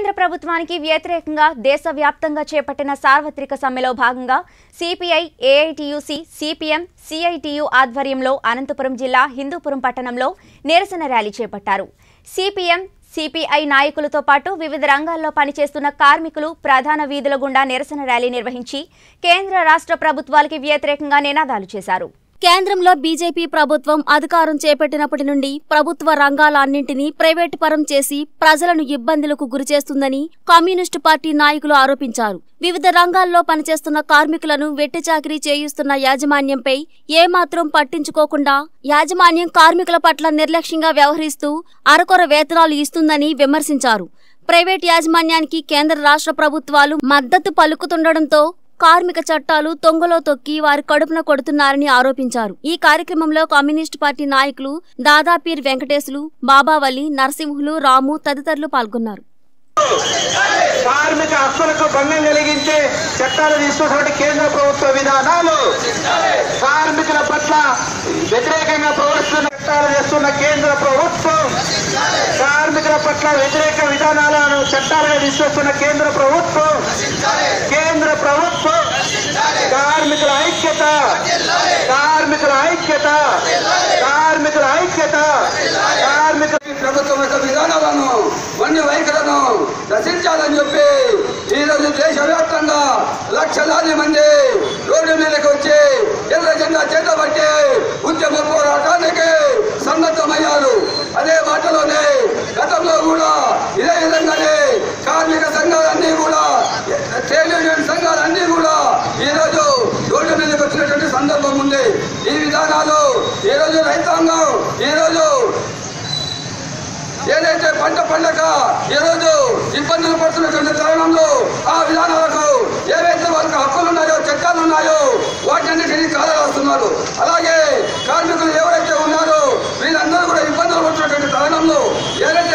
కేంద్ర ప్రభుత్వానికి వ్యతిరేకంగా దేశవ్యాప్తంగా చేపట్టిన సార్వత్రిక సమ్మెలో భాగంగా సిపిఐ, ఏఐటియుసి, సిపిఎం, సిఐటియు ఆధ్వర్యంలో అనంతపురం జిల్లా హిందూపురం పట్టణంలో నిరసన ర్యాలీ చేపట్టారు. సిపిఎం, సిపిఐ నాయకులతో పాటు వివిధ రంగాల్లో పనిచేస్తున్న కార్మికులు ప్రధాన వీధుల గుండా నిరసన ర్యాలీ నిర్వహించి కేంద్ర రాష్ట్ర ప్రభుత్వాలకు వ్యతిరేకంగా నినాదాలు చేశారు. కేంద్రంలో బీజేపీ ప్రభుత్వం అధికారం చేపట్టినప్పటి నుండి ప్రభుత్వ రంగాలన్నింటినీ ప్రైవేటు పరం చేసి ప్రజలను ఇబ్బందులకు గురిచేస్తుందని కమ్యూనిస్టు పార్టీ నాయకులు ఆరోపించారు. వివిధ రంగాల్లో పనిచేస్తున్న కార్మికులను వెట్టిచాకిరీ చేయిస్తున్న యాజమాన్యంపై ఏమాత్రం పట్టించుకోకుండా యాజమాన్యం కార్మికుల పట్ల నిర్లక్ష్యంగా వ్యవహరిస్తూ అరకొర వేతనాలు ఇస్తుందని విమర్శించారు. ప్రైవేట్ యాజమాన్యానికి కేంద్ర రాష్ట్ర ప్రభుత్వాలు మద్దతు పలుకుతుండటంతో కార్మిక చట్టాలు తొంగలో తొక్కి వారి కడుపున కొడుతున్నారని ఆరోపించారు. ఈ కార్యక్రమంలో కమ్యూనిస్టు పార్టీ నాయకులు దాదాపీర్ వెంకటేశులు, బాబావలి, నరసింహులు, రాము తదితరులు పాల్గొన్నారు. కార్మిక హక్కులకు భంగం కలిగించే చట్టాలు తీసుకున్నటువంటి కేంద్ర ప్రభుత్వ విధానాలు, కార్మికుల పట్ల వ్యతిరేకంగా ప్రవర్తిస్తున్న చట్టాలు చేస్తున్న కేంద్ర ప్రభుత్వం, కార్మికుల పట్ల వ్యతిరేక విధానాలను చట్టాలుగా తీసుకొస్తున్న కేంద్ర ప్రభుత్వం, కార్మికుల ఐక్యత, కార్మికుల ఐక్యత, కార్మికుల ఐక్యత, కార్మిక ప్రభుత్వం యొక్క విధానాలను వన్య వైఖరులను రచించాలని చెప్పి ఈరోజు దేశవ్యాప్తంగా లక్షలాది మంది రోడ్డు మీదకి వచ్చి ఎర్ర జెండా చేతబట్టి ఉద్యమ పోరాటానికి సన్నద్ధమయ్యారు. అదే మాటలోనే గతంలో కూడా ఇదే విధంగానే కార్మిక సంఘాలన్నీ కూడా, ట్రేడ్ యూనియన్ సంఘాలన్నీ కూడా ఈరోజు రోడ్డు మీదకి వచ్చినటువంటి సందర్భం ఉంది. ఈ విధానాలు ఈరోజు రైతాంగం ఈరోజు ఏదైతే పంట పండక ఈరోజు ఇబ్బందులు పడుతున్నటువంటి తరుణంలో ఆ విధానాలకు ఏవైతే వాళ్ళకి హక్కులు ఉన్నాయో, చట్టాలు ఉన్నాయో వాటిన్నిటినీ కాలరాస్తున్నారు. అలాగే కార్మికులు ఎవరైతే ఉన్నారో వీళ్ళందరూ కూడా ఇబ్బందులు పడుతున్నటువంటి తరుణంలో ఏదైతే